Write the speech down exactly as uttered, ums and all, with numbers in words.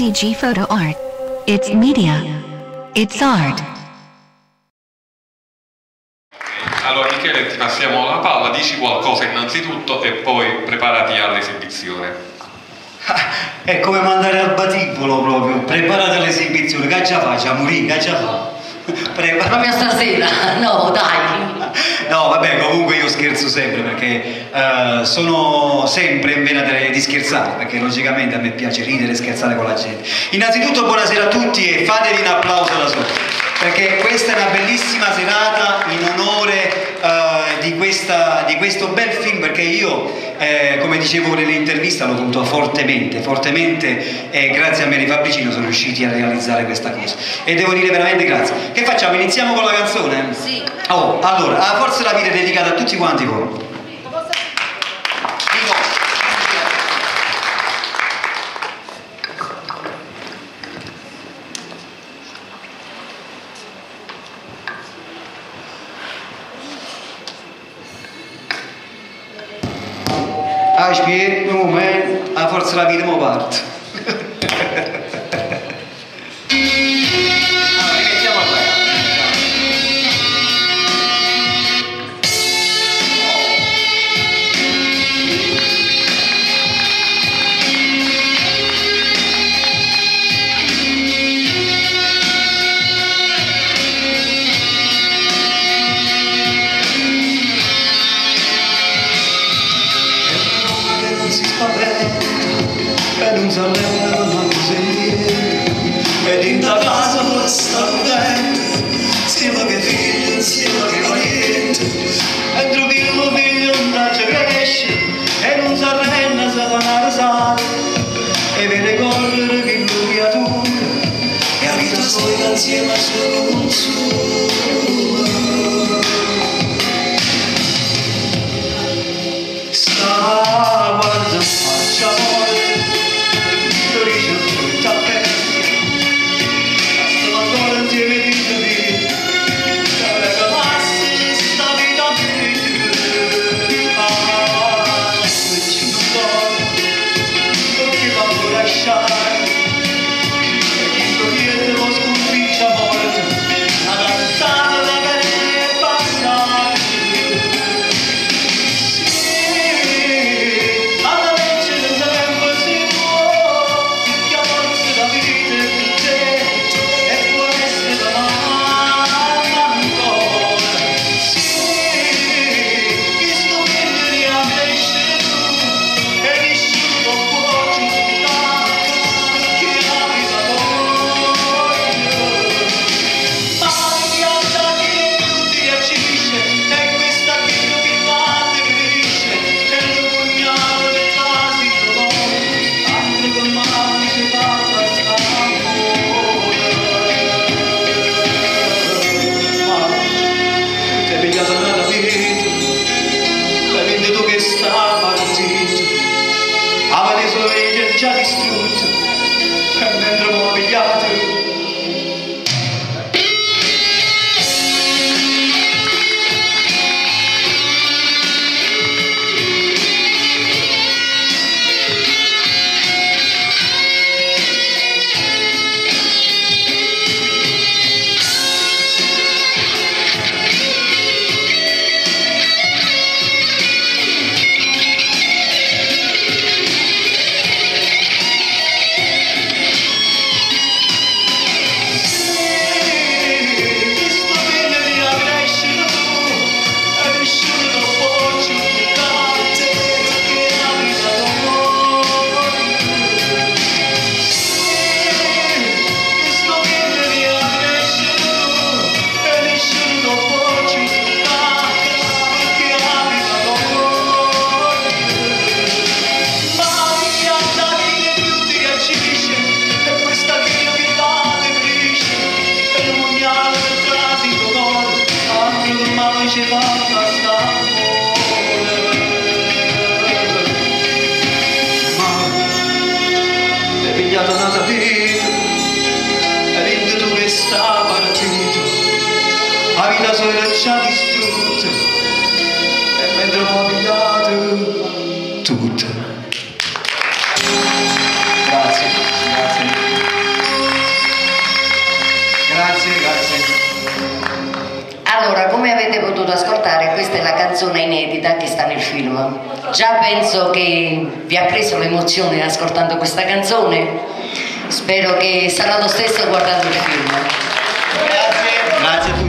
D G Photo Art. It's media. It's art. Allora Michele, ti passiamo la palla, dici qualcosa innanzitutto e poi preparati all'esibizione. È come mandare al batibolo proprio, preparati all'esibizione, che già fa, già morì, che già fa. Prepar- Proprio stasera, no dai. No vabbè, comunque io scherzo sempre perché uh, sono sempre in vena di scherzare, perché logicamente a me piace ridere e scherzare con la gente. Innanzitutto buonasera a tutti e fatevi un applauso da sopra, perché questa è una bellissima serata in onore uh, di, questa, di questo bel film, perché io, eh, come dicevo nell'intervista, l'ho voluto fortemente, fortemente e grazie a Mary Fabricino sono riusciti a realizzare questa cosa. E devo dire veramente grazie. Che facciamo? Iniziamo con la canzone? Sì. Oh, allora, la Forza della Vita è dedicata a tutti quanti voi. Aspetta un momento, la Forza della Vita mi parte. E non sapeva mai sentire ed in ta casa sta vivendo insieme che figlio, insieme che parente e trovi il mio figlio non ci cresce e non si arrende, si fa una risata e vede correre che lui ha tu e la vita sua insieme a solo un suo sta guardando faccia morte già distrutto e mentre m'ho pigliato tornata vita e vinto tu che sta partito la vita sua era già distrutta e mentre m'ho pigliato tutta. Grazie, grazie. Grazie, grazie. Allora, come avete potuto ascoltare, questa è la canzone inedita che sta nel film. Già penso che vi ha preso l'emozione ascoltando questa canzone. Spero che sarà lo stesso guardando il film. Grazie, grazie a tutti.